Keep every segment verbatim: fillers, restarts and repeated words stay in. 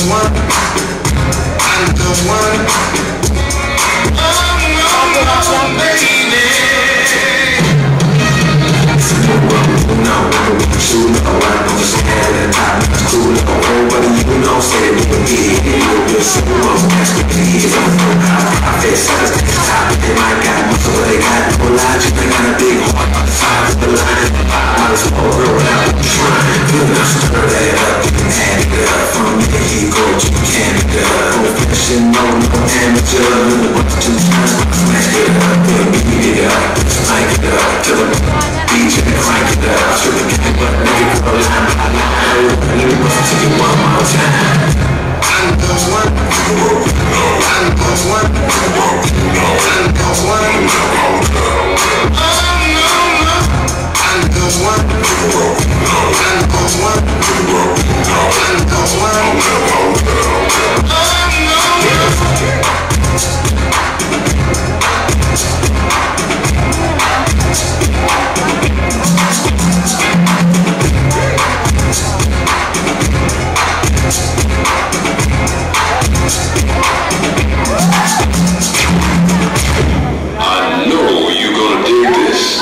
one. I'm the one. Oh no, baby. No, you know I don't stand and I'm cool. Nobody you know said you can get it. You're so most expertise. I face size to the top. They might got muscle, but they got no logic. They got a big heart on the side of the line. I was over around the shrine. You know, stir that up, you can add it up. From the ego, you can get up. Professional, no amateur. You know, two times, smash it up. Then beat it up, smack it up. Till the D J crank it up. I should have given but nigga go line by line. Let me listen to you one more time. I'm the one. I'm the one. I'm the one. Oh no, no. I'm the one. I'm the one. I'm the one. Oh no. I know you're gonna dig this.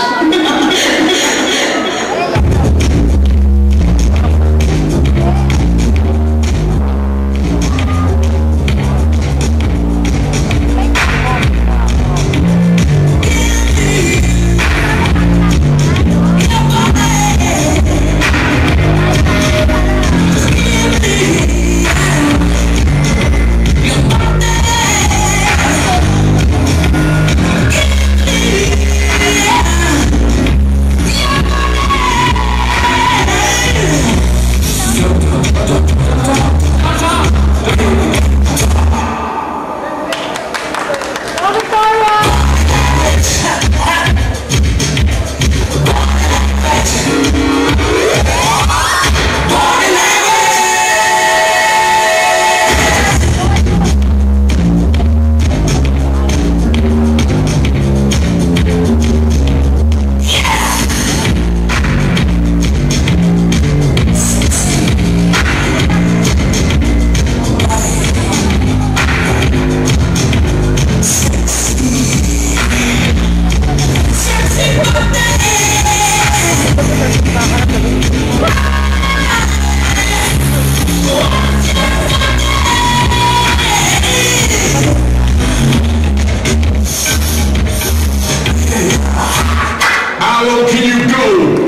How low can you go?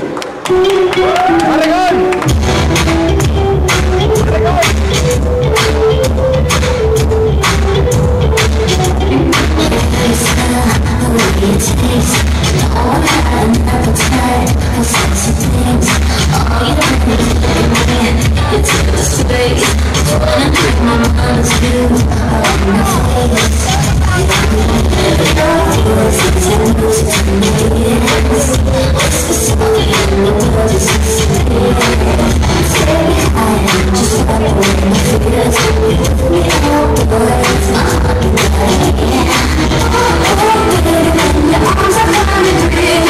Your arms are coming free.